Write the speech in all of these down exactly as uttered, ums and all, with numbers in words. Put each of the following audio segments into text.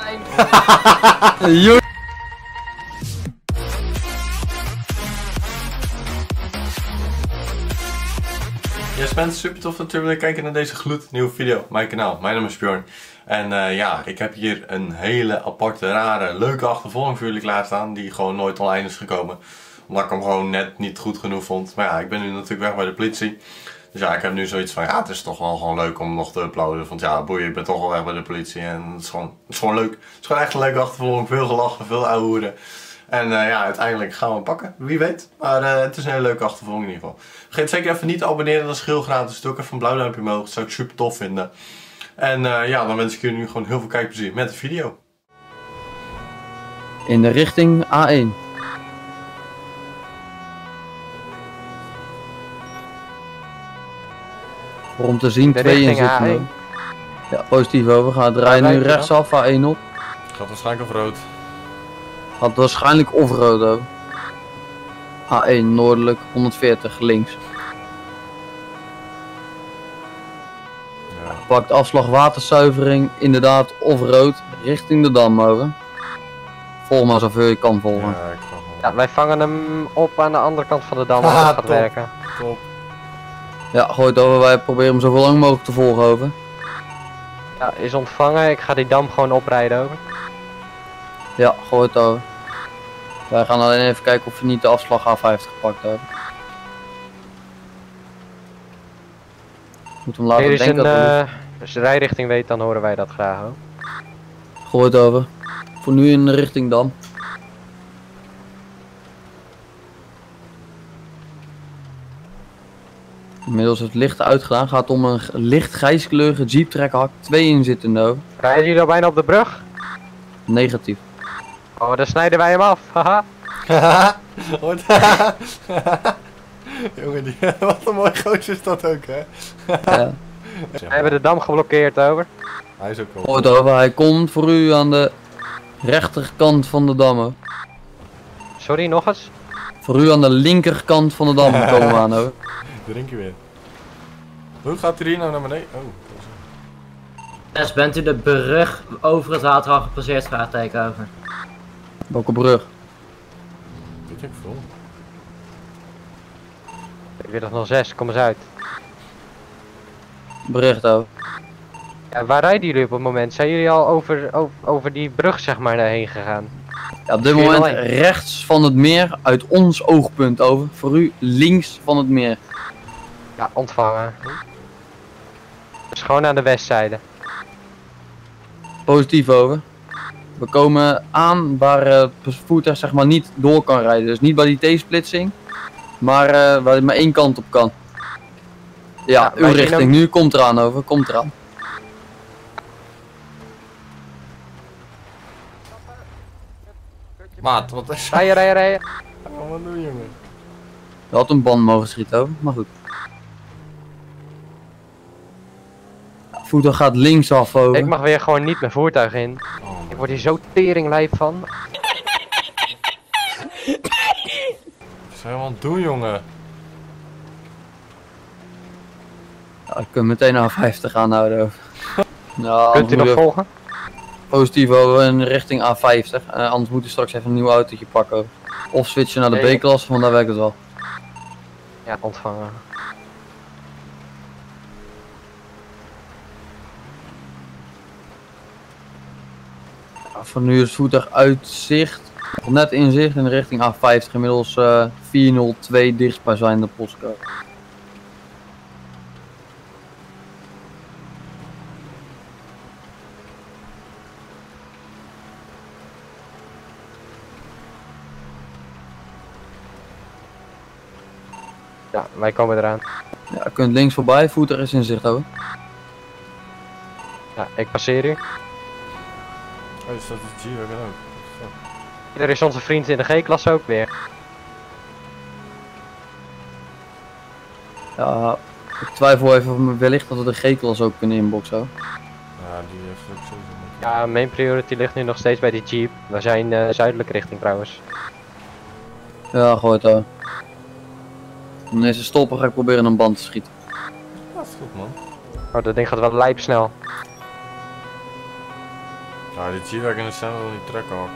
Yo. Yes mensen, super tof dat jullie kijken naar deze gloednieuwe video op mijn kanaal. Mijn naam is Bjorn. En uh, ja, ik heb hier een hele aparte, rare, leuke achtervolging voor jullie klaarstaan. Die gewoon nooit online is gekomen. Omdat ik hem gewoon net niet goed genoeg vond. Maar ja, ik ben nu natuurlijk weg bij de politie. Dus ja, ik heb nu zoiets van, ja, het is toch wel gewoon leuk om nog te uploaden. Want ja, boeien, ik ben toch wel weg bij de politie. En het is gewoon, het is gewoon leuk. Het is gewoon echt een leuke achtervolging. Veel gelachen, veel ouwe hoeren. En uh, ja, uiteindelijk gaan we hem pakken. Wie weet. Maar uh, het is een hele leuke achtervolging in ieder geval. Vergeet zeker even niet te abonneren. Dat is heel gratis. Doe ook even een blauw duimpje omhoog. Dat zou ik super tof vinden. En uh, ja, dan wens ik jullie nu gewoon heel veel kijkplezier met de video. In de richting A één. Voor om te zien, de twee richting inzittenden. A één. Ja, positief over. Gaat draaien nu rechtsaf A één op. Gaat waarschijnlijk op rood. Gaat waarschijnlijk off-road over. A één noordelijk, honderdveertig links. Ja. Pakt afslag waterzuivering, inderdaad off-road, richting de dam over. Volg maar zoveel je kan volgen. Ja, ik ga gewoon. Ja, wij vangen hem op aan de andere kant van de dam. Ah, Dat gaat top. werken. Top. Ja, gooi het over, wij proberen hem zo lang mogelijk te volgen over. Ja, is ontvangen. Ik ga die dam gewoon oprijden over. Ja, gooi het over. Wij gaan alleen even kijken of we niet de afslag A vijftig gepakt hebben. Moet hem laten Als je denken zijn, dat we... uh, als je rijrichting weet, dan horen wij dat graag hoor. Gooi het over. Voor nu in de richting dam. Inmiddels heeft het licht uitgedaan. Gaat om een licht grijskleurige Jeep Trackhawk. Twee inzittenden over. Rijden jullie al bijna op de brug? Negatief. Oh, dan snijden wij hem af. Haha. Wat? Jongen, die, wat een mooi gozer is dat ook, hè? Ja. We hebben de dam geblokkeerd over. Hij is ook wel. Gooi het over. Hij komt voor u aan de rechterkant van de dam. Hoor. Sorry, nog eens? Voor u aan de linkerkant van de dam komen we aan. Hoor. Drink je weer. Hoe gaat hij hier nou naar beneden? Oh. Dus bent u de brug over het water al gepasseerd? Vraagteken over. Welke brug? Weet ik veel. Ik weet nog nul zes, kom eens uit. Bericht over. Ja, waar rijden jullie op het moment? Zijn jullie al over, over, over die brug zeg maar daarheen gegaan? Ja, op dit Geen moment alleen. rechts van het meer uit ons oogpunt over. Voor u links van het meer. Ja, ontvangen. Dus gewoon aan de westzijde. Positief over. We komen aan waar uh, het voertuig zeg maar niet door kan rijden. Dus niet bij die T-splitsing. Maar uh, waar het maar één kant op kan. Ja, Ja, uw wij zien richting. hem- Nu komt eraan over. Komt eraan. Maat, wat is Rijden, rijden, rijden. wat doen jongen? Je had een band mogen schieten over. Maar goed. Ja, voertuig gaat linksaf over. Ik mag weer gewoon niet mijn voertuig in. Oh, Ik word hier zo teringlijp van. wat zijn we aan het doen jongen? Ja, ik kan meteen A vijftig aanhouden over. Nou, Kunt u nog volgen? Positief over in richting A vijftig. Uh, anders moet u straks even een nieuw autootje pakken. Over. Of switchen naar de Nee. B-klasse, want daar werkt het wel. Ja, ontvangen. Ja, van nu is het voertuig uit zicht. Nog net in zicht in de richting A vijftig. Inmiddels uh, vierhonderdtwee dichtstbijzijnde postcode. Ja, wij komen eraan. Ja, u kunt links voorbij, voertuig is in zicht over. Ja, ik passeer u. Oh, is dat het G-Wagon ook? Fuck. Er is onze vriend in de G-klasse ook weer. Ja, ik twijfel even of we wellicht dat we de G-klasse ook kunnen inboxen. Hoor. Ja, die heeft ook sowieso niet. Ja, mijn priority ligt nu nog steeds bij die Jeep. We zijn uh, zuidelijke richting trouwens. Ja, gooi het over. Wanneer ze stoppen ga ik proberen een band te schieten. Dat is goed man. Oh, dat ding gaat wel lijpsnel. Nou, die G-Wagon zijn wel die truck ook.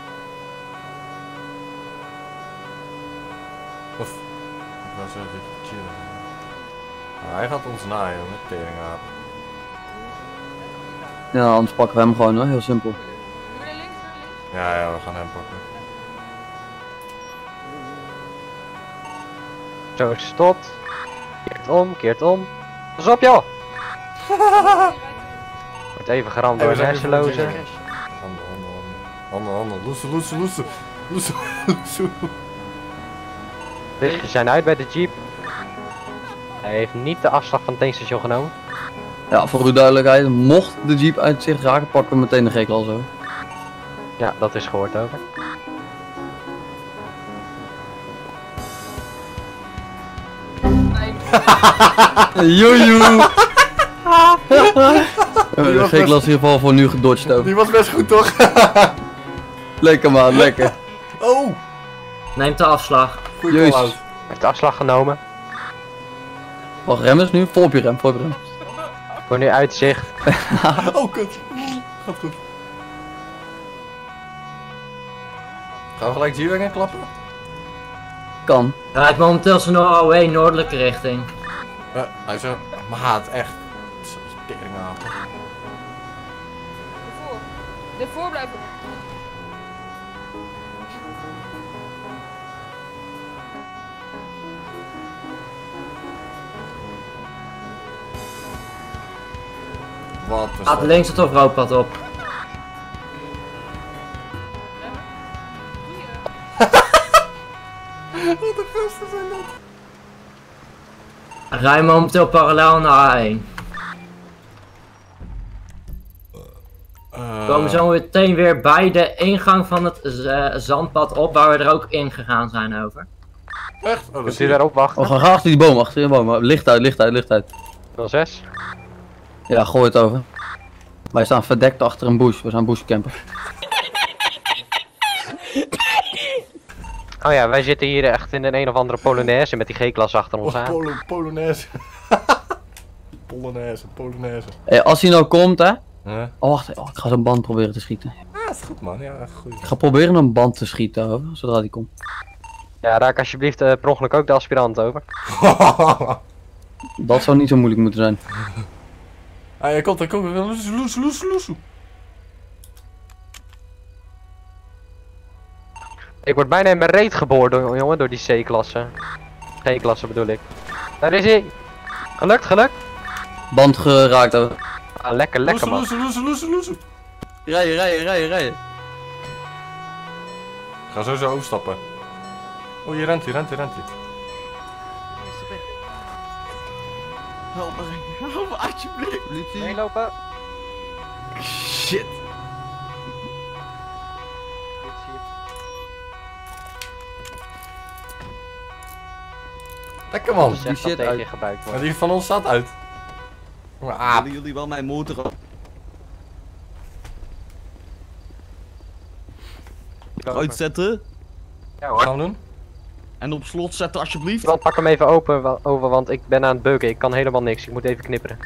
Of, ik wou zeggen die G-Wagon. Nou, hij gaat ons naaien met teringaap. Ja, anders pakken we hem gewoon hoor, heel simpel. Ja, ja, we gaan hem pakken. Zo, stopt. Keert om, keert om. Pas op joh! Wordt even geramd door een hersenloze. Handen, handen, handen. Handen, handen. Loesoe, loesoe, loesoe. Loesoe, loesoe. Lichtjes zijn uit bij de jeep. Hij heeft niet de afslag van het tankstation genomen. Ja, voor uw duidelijkheid, mocht de jeep uit zicht raken, pakken we meteen de G-klas zo. Ja, dat is gehoord over. Joejoe! De G-klas in ieder geval voor nu gedodged ook. Die was best goed toch? Lekker man, lekker. Oh! Neemt de afslag. Goeie Jezus. call-out. Hij heeft de afslag genomen. Wacht, rem is nu? Vol op je rem, vol op je rem. Voor nu uitzicht. Oh, kut. Gaat goed. Gaan we gelijk G-Wagon klappen? Kan. Hij rijdt momenteel zijn Norway noordelijke richting. Uh, hij zegt, maat, echt. Teringaap. Ervoor. Ervoor blijven. Wat een Gaat stad. links het off-roadpad op. Wat een gasten zijn dat? Hij rijdt momenteel parallel naar A één. Uh, We komen zo meteen weer bij de ingang van het uh, zandpad op, waar we er ook in gegaan zijn over. Echt? Oh, dat Kunt zie u je. daarop wachten? We gaan graag achter die boom, achter die boom. Licht uit, licht uit, licht uit. nul zes. Ja, gooi het over. Wij staan verdekt achter een bush, we zijn bushcampers. Oh ja, wij zitten hier echt in een een of andere Polonaise met die G-klas achter ons Oh, aan. Polo, Polonaise. Polonaise, Polonaise. Hey, als hij nou komt hè. Huh? Oh wacht, oh, ik ga zo'n band proberen te schieten. Ah, is goed man, ja, goed. Ik ga proberen een band te schieten hoor, zodra hij komt. Ja, raak alsjeblieft uh, per ongeluk ook de aspirant over. Dat zou niet zo moeilijk moeten zijn. Ah, hij komt, hij komt, loesoe, loesoe, loesoe, loesoe. Ik word bijna in mijn reet geboord, door- jongen, door die C-klasse. G-klasse bedoel ik. Daar is hij. Gelukt, gelukt. Band geraakt hoor. Ah, lekker, lekker Loesoe, man. loesoe, loesoe, loesoe. Rijden, rijden, rijden, rijden. Ik ga sowieso overstappen. Oh, je rent, je rent, je rent. je. Help me, help me alsjeblieft. Politie. Meelopen. Shit. Lekker man. Die shit tegen uit. je gebruikt Maar wordt. die van ons staat uit. Maar aap. Willen jullie wel mijn motor op? Uitzetten Ja Wat gaan hoor. we doen? en op slot zetten alsjeblieft. Dan pak hem even open wa- over, want ik ben aan het buggen. Ik kan helemaal niks. Ik moet even knipperen.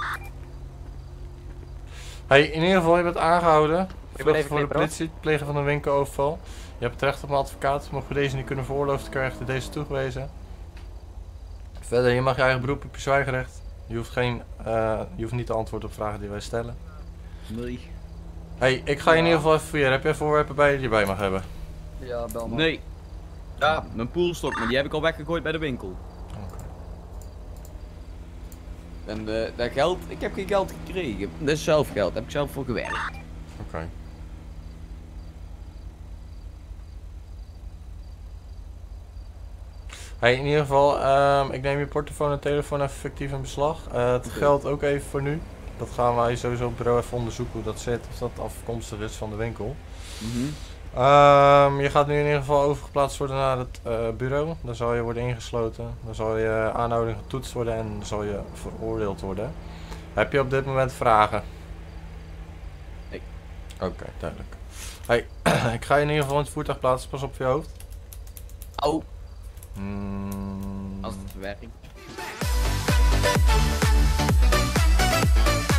Hey, in ieder geval, je bent aangehouden. ben Vlucht even voor de knipperen, politie, het plegen van een winkeloverval. Je hebt het recht op een advocaat. Mocht we deze niet kunnen veroorloven, krijg je deze toegewezen. Verder, je mag je eigen beroep op je zwijgerecht. Je hoeft, geen, uh, je hoeft niet te antwoorden op vragen die wij stellen. Nee. Hey, ik ga je in ieder geval even fouilleren. Heb jij voorwerpen bij je die je bij mag hebben? Ja, bel maar. Nee. Ja, mijn poolstok, maar die heb ik al weggegooid bij de winkel. Oké. En uh, dat geld, ik heb geen geld gekregen. Dat is zelf geld, daar heb ik zelf voor gewerkt. Oké. Hey, in ieder geval, ehm, ik neem je portofoon en telefoon even fictief in beslag. Uh, het Oké. geldt ook even voor nu. Dat gaan wij sowieso op het bureau even onderzoeken hoe dat zit, of dat afkomstig is van de winkel. Mhm. Ehm, je gaat nu in ieder geval overgeplaatst worden naar het eh, bureau. Dan zal je worden ingesloten. Dan zal je aanhouding getoetst worden en dan zal je veroordeeld worden. Heb je op dit moment vragen? Nee. Oké, duidelijk. Hey, ik ga je in ieder geval in het voertuig plaatsen. Pas op voor je hoofd. Au, Mm. als het werkt.